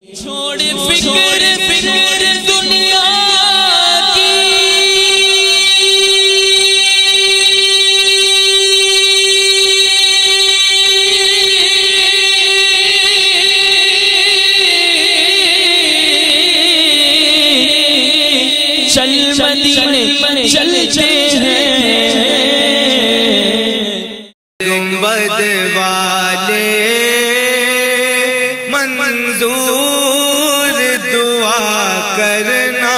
چھوڑ فکر دنیا کی، چل مدینے چلتے ہیں گنبد والے منظور دعا کرنا،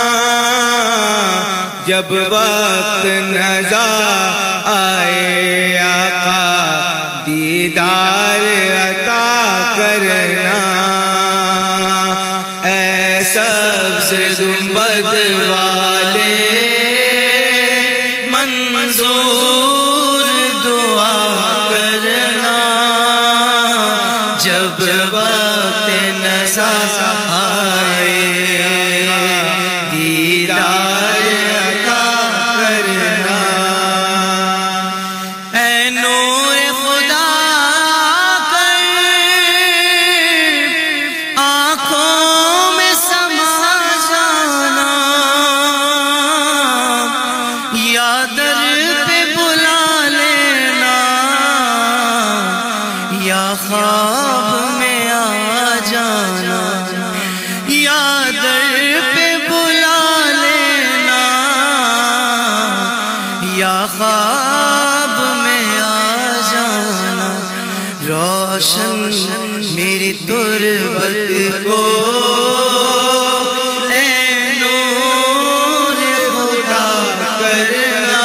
جب وقت نظر آئے آقا دیدار عطا کرنا۔ اے سبز گنبد والے منظور دعا کرنا، جب وقت نظر آئے دیدار عطا کرنا۔ اے نور خدا کر آنکھوں میں سما جانا، یا در پہ بلا لینا، یا خواب میں آ جانا، یا در پہ بلا لینا، یا خواب میں آ جانا۔ روشن میری تربت کو اے نور خدا کرنا،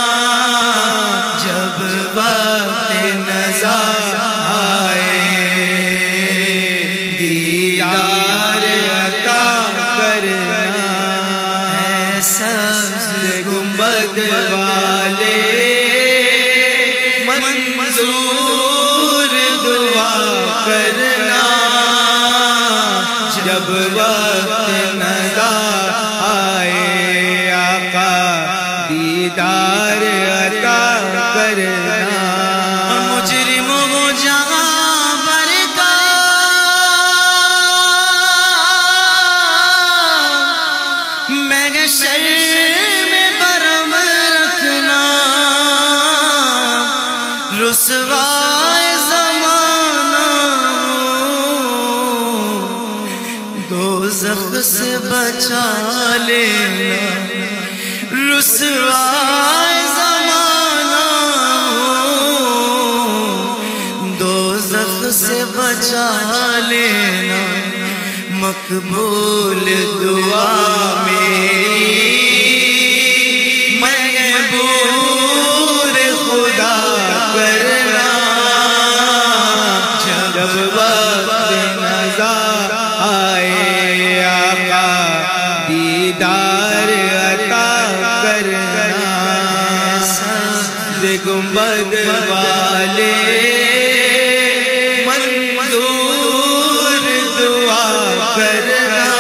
جب وقت نظر آئے دیدار عطا کرنا۔ اے سبز گنبد والے منظور دعا کرنا، جب وقت نظر آئے آقا دیدار عطا کرنا۔ مجرم ہو جہاں بھر کا محشر میں برم رکھنا، رسوائے زمانہ دوزخ سے بچا لینا، رسوائے زمانہ دوزخ سے بچا لینا۔ مقبول دعا میری محبوب خدا کرنا، جب وقت نظر آئے آقا دیدار عطا کرنا۔ سبز گنبد والے منظور دعا کرنا،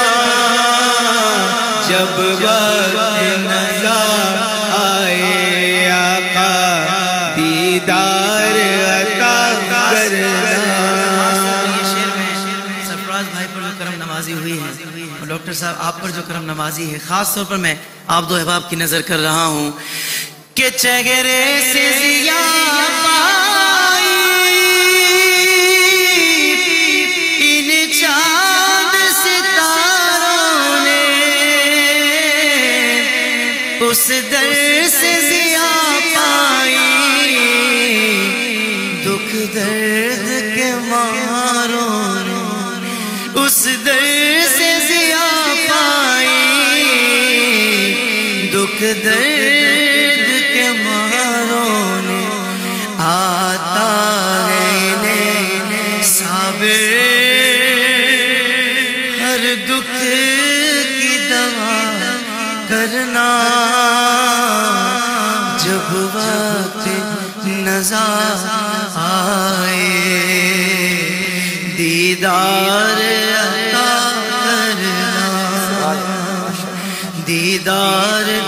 جب وقت نظر آئے آقا دیدار عطا کرنا۔ سرفراز بھائی پر جو کرم نوازی ہوئی ہے، اور ڈاکٹر صاحب آپ پر جو کرم نوازی ہے، خاص طور پر میں آپ دو احباب کی نظر کر رہا ہوں کہ چہرے سے ضیاء پائی ان چاند ستاروں نے، اس در سے ضیاء پائی دکھ درد کے ماروں نے، اس در سے ضیاء پائی دکھ درد کے ماروں نے۔ آتا ہے صابر ہر دکھ کی دوا کرنا، جب وقت نظر آئے دیدار عطا کرنا، دیدار